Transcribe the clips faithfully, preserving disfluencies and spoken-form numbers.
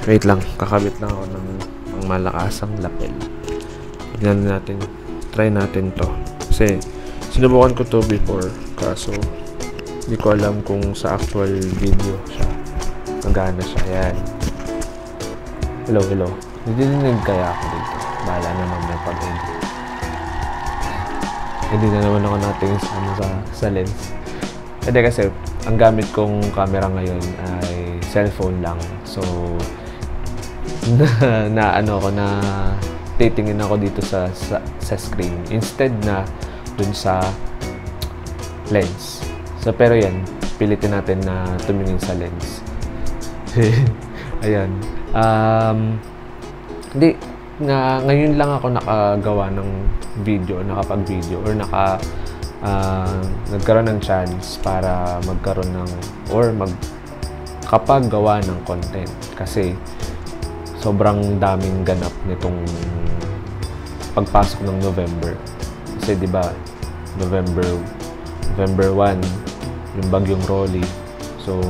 Wait lang, kakabit lang ako ng pang malakasang lapel. Tignan natin, try natin to. Kasi sinubukan ko to before, kaso hindi ko alam kung sa actual video siya magana siya. Yan. Hello, hello. Nadidinig kaya ako dito. Bahala naman may pag-edit. Hindi na naman ako natin sa, ano, sa, sa lens. Hindi kasi ang gamit kong camera ngayon ay cellphone lang. So na, na ano ako na titingin ako dito sa, sa sa screen instead na dun sa lens. So pero yan, pilitin natin na tumingin sa lens. Ayan. Um, hindi na ngayon lang ako nakagawa ng video, nakapag-video or naka uh, nagkaroon ng chance para magkaroon ng or mag kapag gawa ng content kasi sobrang daming ganap nitong pagpasok ng November. Kasi 'di ba, November November first yung bagyong Rolly. So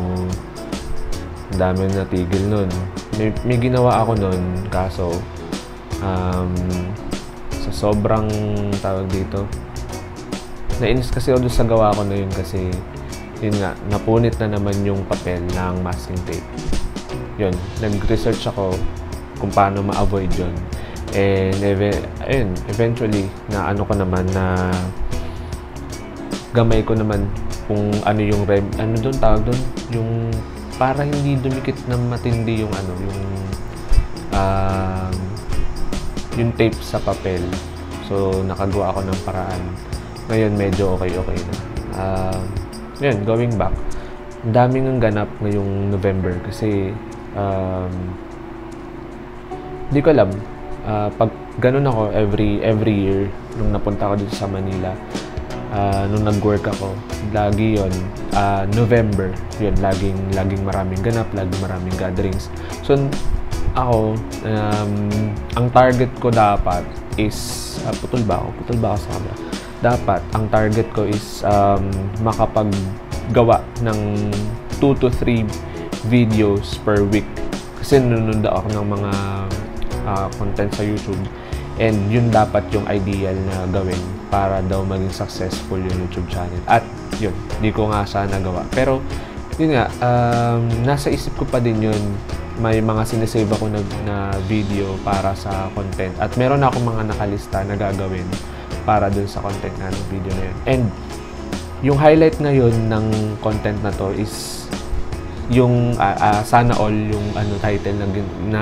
ang dami natigil nun. May, may ginawa ako nun kaso um, sa sobrang tawag dito, nainis kasi ako sa gawa ko na yun kasi yun nga, napunit na naman yung papel ng masking tape. Yun, nag-research ako kung paano ma-avoid yun. And ev- ayun, eventually, na ano ko naman na gamay ko naman kung ano yung rem, ano doon tawag doon, yung para hindi dumikit na matindi yung ano, yung uh, yung tape sa papel. So, nakagawa ako ng paraan. Ngayon, medyo okay-okay na. Uh, yun, going back. Ang daming ang ganap ngayong November kasi um, hindi ko alam. Uh, pag ganun ako every every year nung napunta ako dito sa Manila, uh, nung nag-work ako, lagi yon uh, November, yun, laging, laging maraming ganap, laging maraming gatherings. So, ako, um, ang target ko dapat is, uh, putol ba ako? Putol ba ako sa camera? Dapat, ang target ko is um, makapaggawa ng two to three videos per week. Kasi nanonood ako ng mga uh, content sa YouTube. And yun dapat yung ideal na gawin para daw maging successful yung YouTube channel. At yun, di ko nga sana nagawa. Pero yun nga, um, nasa isip ko pa din yun. May mga sinesave ako na, na video para sa content. At meron ako mga nakalista na gagawin para dun sa content na ng video na yun. And yung highlight ngayon ng content na to is yung uh, uh, sana all yung ano title na, na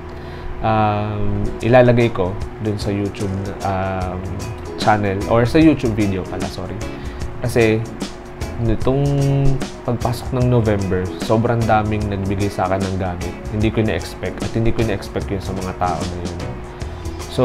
um, ilalagay ko dun sa YouTube um, channel or sa YouTube video pala, sorry. Kasi nitong pagpasok ng November, sobrang daming nagbigay sa akin ng gamit. Hindi ko na-expect at hindi ko na-expect yun sa mga tao na yun. So,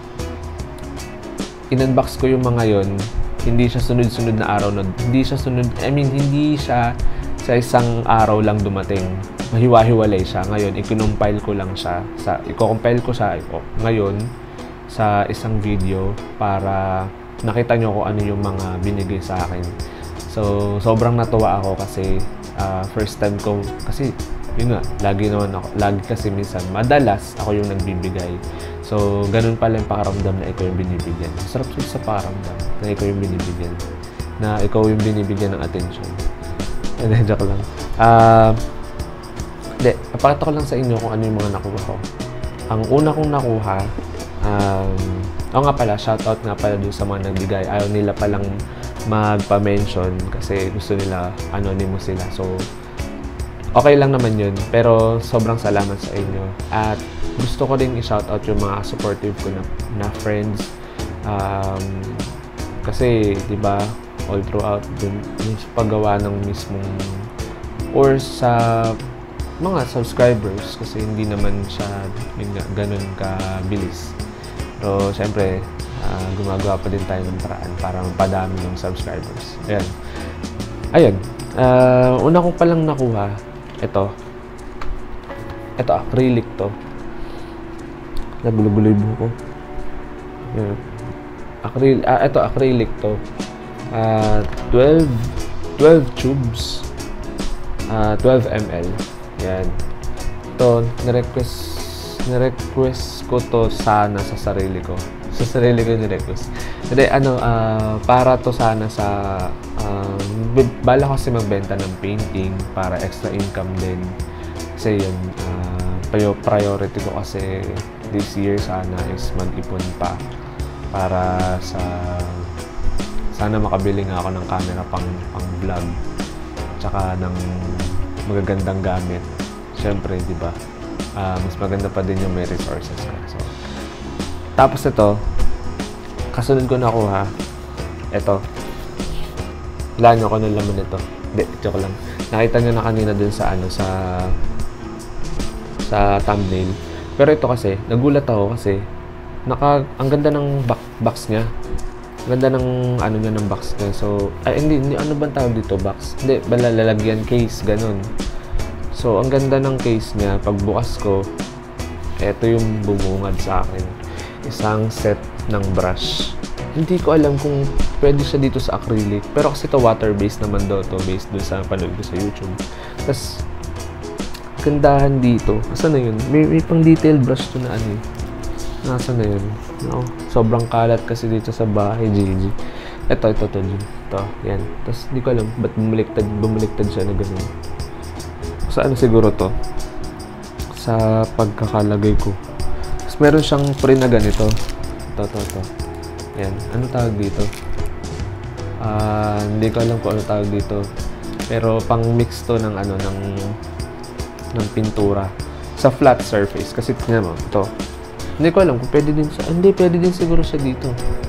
in-unbox ko yung mga yun. Hindi siya sunod-sunod na araw na, hindi siya sunod, I mean, hindi siya sa isang araw lang dumating. Mahiwa-hiwalay siya. Ngayon, i-compile ko lang siya. Sa, i-compile ko siya oh, ngayon sa isang video para nakita nyo kung ano yung mga binigay sa akin. So, sobrang natuwa ako kasi uh, first time ko, kasi yun nga, lagi naman ako, lagi kasi minsan, madalas ako yung nagbibigay. So, ganun pala yung pakaramdam na ikaw yung binibigyan. Sarap sa pakaramdam na ikaw yung binibigyan. Na ikaw yung binibigyan ng attention. Hindi, joke lang. Uh, Hindi, napakita ko lang sa inyo kung ano yung mga nakuha ko. Ang una kong nakuha, um, o nga pala, shoutout nga pala dun sa mga nagbigay. Ayaw nila palang magpa-mention kasi gusto nila anonymous sila. So, okay lang naman yun. Pero sobrang salamat sa inyo. At gusto ko din i-shoutout yung mga supportive ko na, na friends. Um, kasi, di ba, all throughout dun, yung paggawa ng mismong or sa mga subscribers kasi hindi naman siya ganun kabilis. Pero, syempre, uh, gumagawa pa din tayo ng paraan para mapadami ng subscribers. Ayan. Ayan. Uh, una ko palang nakuha, ito. Ito, acrylic to. Nagulo-gulo yung buko. Ayan. Acryl ah, ito, acrylic to. Uh, twelve, twelve tubes. Uh, twelve milliliters. Yan. ito, nirequest, nirequest ko to sana sa sarili ko. Sa sarili ko ni-request. Hindi, ano, uh, para to sana sa, uh, bala ko kasi magbenta ng painting para extra income din. Kasi yun, uh, priority ko kasi this year sana is mag-ipon pa para sa, sana makabili nga ako ng camera pang, pang vlog. Tsaka ng magagandang gamit. Siyempre, di ba? Uh, mas maganda pa din yung may resources ka. So, tapos ito, kasunod ko nakuha, ito. Wala nyo ko ng laman ito. Hindi, joke lang. Nakita nyo na kanina dun sa ano, sa sa thumbnail. Pero ito kasi, nagulat ako kasi naka, ang ganda ng back, box niya. Ang ganda ng ano niya ng box niya. So, ay hindi, hindi ano bang tawag dito? Box? Hindi, bala lalagyan case, ganun. So, ang ganda ng case niya. Pagbukas ko, ito yung bumungad sa akin. Isang set ng brush. Hindi ko alam kung pwede siya dito sa acrylic. Pero kasi ito water-based naman daw to, based dun sa panood ko sa YouTube. Tapos, gandahan dito. Asan na yun? May, may pang detailed brush to na ano eh. Nasaan na yun? No, sobrang kalat kasi dito sa bahay, G G. Ito, ito, ito, ito. Yan. Tapos, hindi ko alam ba't bumaliktad, bumaliktad siya na ganun. Sa ano siguro to? Sa pagkakalagay ko. Meron siyang print na ganito. Ito, ito, ito. Ayan. Ano tawag dito? Uh, hindi ko alam kung ano tawag dito. Pero pang mix to ng ano, ng ng pintura. Sa flat surface. Kasi tingnan mo, ito. Hindi ko alam kung pwede din sa... Hindi, pwede din siguro siya dito.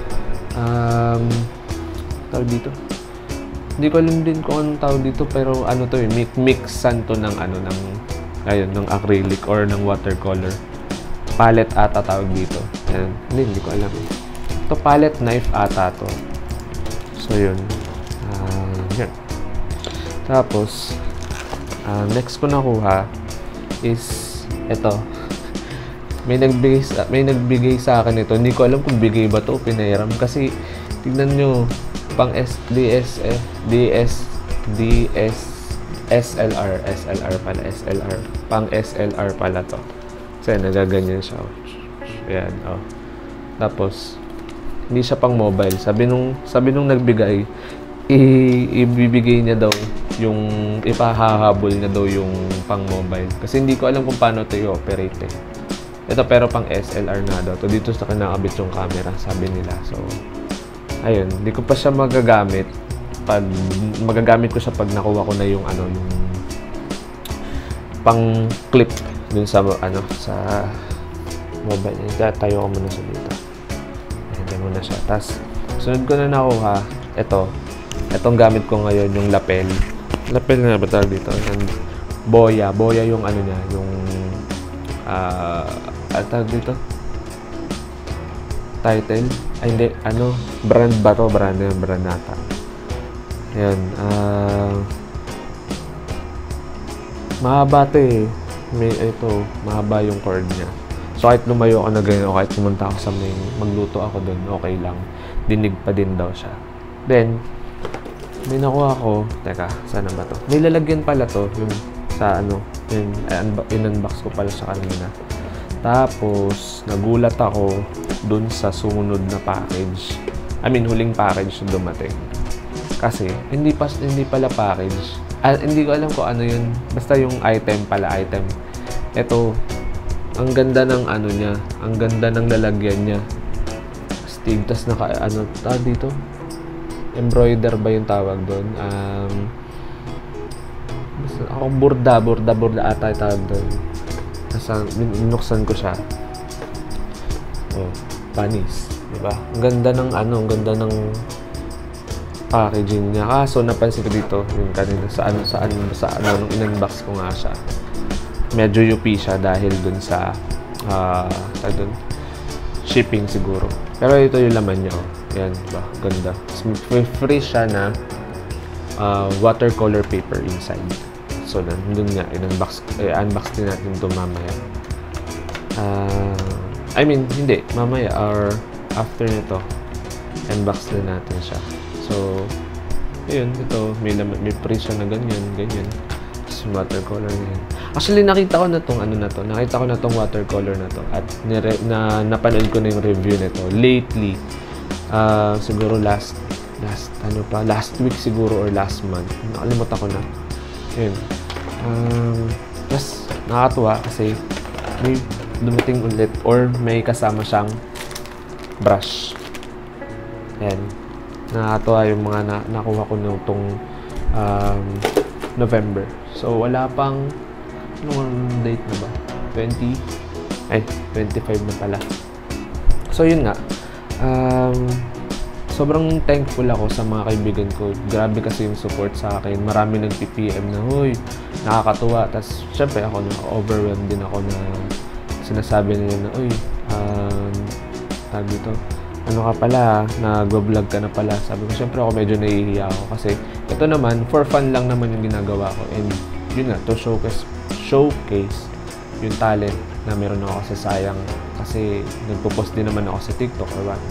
Um, tawag dito. Hindi ko alam din kung anong tawag dito. Pero ano to eh, mixan to ng ano, ng... Ayun, ng acrylic or ng watercolor. Palette ata tawag dito. Ayan. Hindi, hindi ko alam eh. Ito, palette knife ata to. So, yun. Uh, yan. Tapos, uh, next ko nakuha is ito. May nagbigay sa, may nagbigay sa akin ito. Hindi ko alam kung bigay ba to o pinairam. Kasi, tignan nyo, pang S D S, D S, D S, S L R, S L R pala, S L R. Pang S L R pala to. Kasi nagaganyan siya. Ayan, oh. Tapos, hindi siya pang mobile. Sabi nung, sabi nung nagbigay, i- ibibigay niya daw yung, ipahahabol niya daw yung pang mobile. Kasi hindi ko alam kung paano ito i-operate eh. Ito pero pang S L R na daw. To dito sa kinakabit yung camera, sabi nila. So, ayun. Hindi ko pa siya magagamit. Pag, magagamit ko siya pag nakuha ko na yung ano, yung pang clip dun sa ano sa mobile. Tayo ko muna sa dito. Ayan muna siya. Tapos sunod ko na nakuha ito. Itong gamit ko ngayon yung lapel. Lapel na ba tawag dito? And boya. Boya yung ano niya, yung ah uh, tawag dito? Title? Ay hindi, ano? Brand ba to? Brand yung brand nata. Ayan. Ah uh, mahaba to eh. May ito, mahaba yung cord niya. So kahit lumayo ako na ganyan o kahit pumunta ako sa may magluto ako doon, okay lang. Dinig pa din daw siya. Then, may nakuha ko, teka, sana ba to? May lalagyan pala to, yung sa ano, yung in-unbox ko pala sa kanina. Tapos, nagulat ako dun sa sumunod na package. I mean, huling package na dumating. Kasi, hindi, pa, hindi pala package. Ah, hindi ko alam kung ano yun. Basta yung item pala, item. Ito, ang ganda ng ano niya. Ang ganda ng lalagyan niya. Stig, tas naka, ano, ah, dito? Embroider ba yung tawag doon? Um, basta, ako, burda, burda, burda ata yung tawag doon. Nasa, minuksan ko siya. Oh, panis. Diba? Ang ganda ng ano, ang ganda ng packaging niya. Kaso napansin ko dito yung kanina sa ano sa ano sa ano nung in-unbox ko nga siya. Medyo U P siya dahil dun sa uh, dun, shipping siguro. Pero ito yung laman niya. Oh. Yan, diba? Ganda. May free siya na uh, watercolor paper inside. So nandun nga in-unbox eh, unbox din natin ito mamaya. Uh, I mean, hindi mamaya or after nito unbox din natin siya. So, ayun, ito, may, may free siya na ganyan, ganyan. So, yung watercolor na yan. Actually, nakita ko na tong ano na to. Nakita ko na tong watercolor na to. At nire, na, napanood ko na yung review nito. Lately, uh, siguro last, last, ano pa, last week siguro or last month. Nakalimutan ko na. Yun. Um, yes, nakakatuwa kasi may dumating ulit or may kasama siyang brush. Ayan. Nakakatuwa yung mga na, nakuha ko nitong um, November. So, wala pang anong date na ba? twenty? Ay, twenty-five na pala. So, yun nga. Um, sobrang thankful ako sa mga kaibigan ko. Grabe kasi yung support sa akin. Marami nag-P M na, huy, nakakatuwa. Tapos, syempre, ako na-overwhelmed din ako na sinasabi nila na, uy, um, tag dito, ano ka pala, nag-vlog ka na pala. Sabi ko, syempre ako medyo nahihiya ako kasi ito naman, for fun lang naman yung ginagawa ko. And yun nga, to showcase, showcase yung talent na meron ako kasi sayang. Kasi nagpo-post din naman ako sa TikTok or what.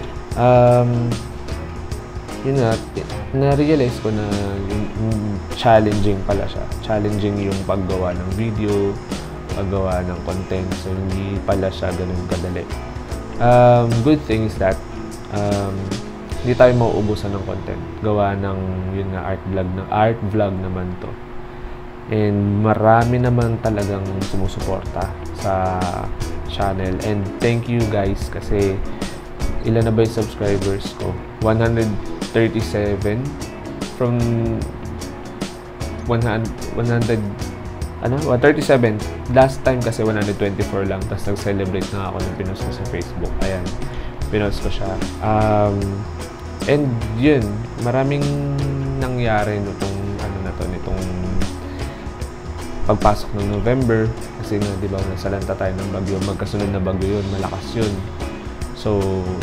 Um, yun nga, na-realize ko na yung, yung challenging pala siya. Challenging yung paggawa ng video, paggawa ng content. So, hindi pala siya ganun kadali. Um, good thing is that um, hindi tayo mauubusan ng content. Gawa ng yun nga art vlog na art vlog naman to. And marami naman talagang sumusuporta sa channel. And thank you guys kasi ilan na ba yung subscribers ko? one hundred thirty-seven from one hundred ano? one thirty-seven. Last time kasi one hundred twenty-four lang. Tapos nag-celebrate na ako ng pinost ko sa Facebook. Ayan. Pinost ko siya. Um, and yun. Maraming nangyari nitong ano na to, nitong pagpasok ng November. Kasi nga, di ba, nasalanta tayo ng bagyo. Magkasunod na bagyo yun. Malakas yun. So,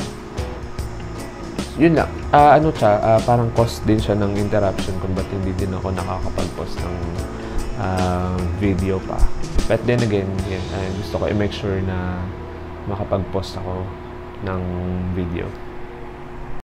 yun lang. Uh, ano siya, uh, parang cause din siya ng interruption kung ba't hindi din ako nakakapag-post ng Uh, video pa. But then again, yan, uh, gusto ko i-make sure na makapag-post ako ng video.